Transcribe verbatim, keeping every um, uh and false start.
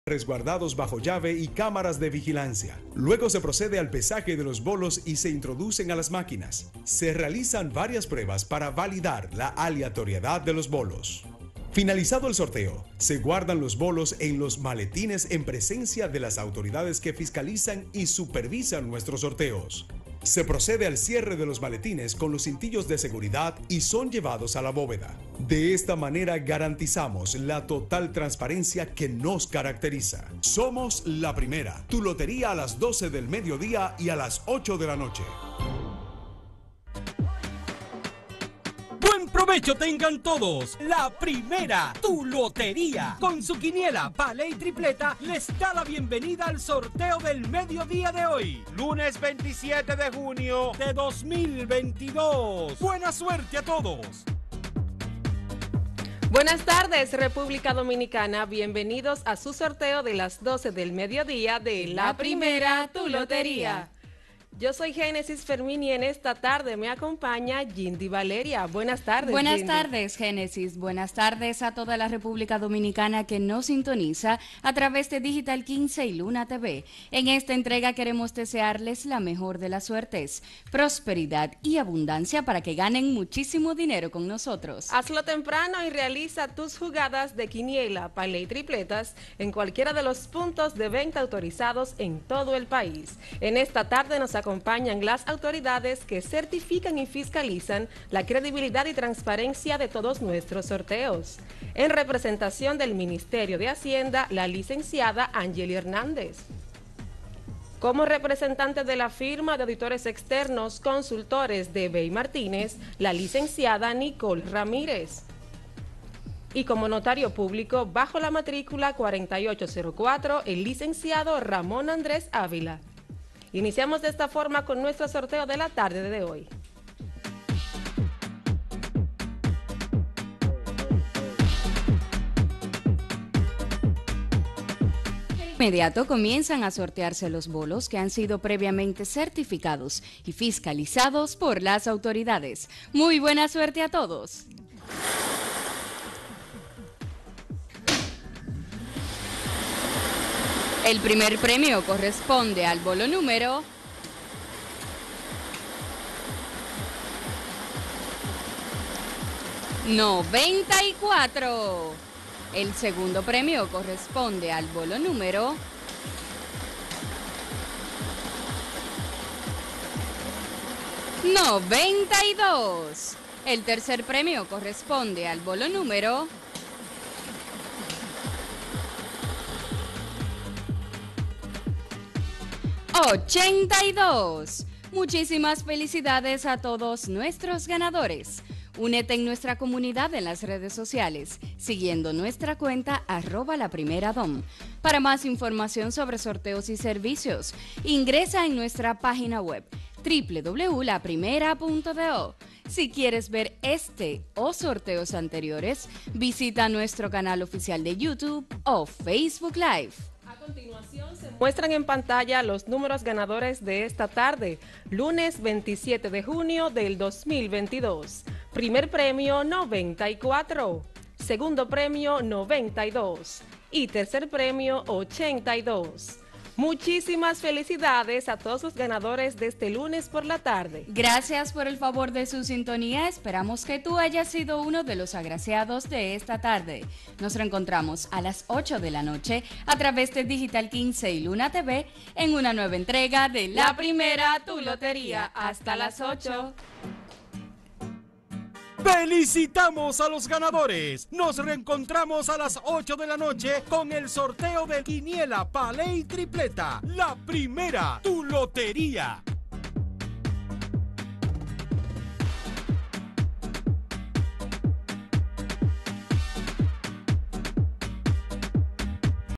resguardados bajo llave y cámaras de vigilancia. Luego se procede al pesaje de los bolos y se introducen a las máquinas. Se realizan varias pruebas para validar la aleatoriedad de los bolos. Finalizado el sorteo, se guardan los bolos en los maletines en presencia de las autoridades que fiscalizan y supervisan nuestros sorteos. Se procede al cierre de los maletines con los cintillos de seguridad y son llevados a la bóveda. De esta manera garantizamos la total transparencia que nos caracteriza. Somos La Primera, tu lotería a las doce del mediodía y a las ocho de la noche. ¡Buen provecho tengan todos! La Primera, tu lotería, con su quiniela, pala y tripleta, les da la bienvenida al sorteo del mediodía de hoy, lunes veintisiete de junio de dos mil veintidós. ¡Buena suerte a todos! Buenas tardes, República Dominicana. Bienvenidos a su sorteo de las doce del mediodía de La Primera, tu lotería. Yo soy Génesis Fermín y en esta tarde me acompaña Jindy Valeria. Buenas tardes, Buenas Jindy. tardes, Génesis. Buenas tardes a toda la República Dominicana que nos sintoniza a través de Digital quince y Luna T V. En esta entrega queremos desearles la mejor de las suertes, prosperidad y abundancia para que ganen muchísimo dinero con nosotros. Hazlo temprano y realiza tus jugadas de quiniela, pala y tripletas en cualquiera de los puntos de venta autorizados en todo el país. En esta tarde nos acompañan las autoridades que certifican y fiscalizan la credibilidad y transparencia de todos nuestros sorteos. En representación del Ministerio de Hacienda, la licenciada Angeli Hernández. Como representante de la firma de auditores externos consultores de Bey Martínez, la licenciada Nicole Ramírez. Y como notario público, bajo la matrícula cuarenta y ocho cero cuatro, el licenciado Ramón Andrés Ávila. Iniciamos de esta forma con nuestro sorteo de la tarde de hoy. De inmediato comienzan a sortearse los bolos que han sido previamente certificados y fiscalizados por las autoridades. Muy buena suerte a todos. El primer premio corresponde al bolo número noventa y cuatro. El segundo premio corresponde al bolo número noventa y dos. El tercer premio corresponde al bolo número ochenta y dos. Muchísimas felicidades a todos nuestros ganadores. Únete en nuestra comunidad en las redes sociales, siguiendo nuestra cuenta arroba la primera dom. Para más información sobre sorteos y servicios, ingresa en nuestra página web doble u doble u doble u punto la primera punto do. Si quieres ver este o sorteos anteriores, visita nuestro canal oficial de YouTube o Facebook Live. A continuación se muestran en pantalla los números ganadores de esta tarde, lunes veintisiete de junio del dos mil veintidós. Primer premio noventa y cuatro, segundo premio noventa y dos y tercer premio ochenta y dos. Muchísimas felicidades a todos los ganadores de este lunes por la tarde. Gracias por el favor de su sintonía. Esperamos que tú hayas sido uno de los agraciados de esta tarde. Nos reencontramos a las ocho de la noche a través de Digital quince y Luna T V en una nueva entrega de La Primera, tu lotería. Hasta las ocho. ¡Felicitamos a los ganadores! Nos reencontramos a las ocho de la noche con el sorteo de quiniela, pala y tripleta. La Primera, tu lotería.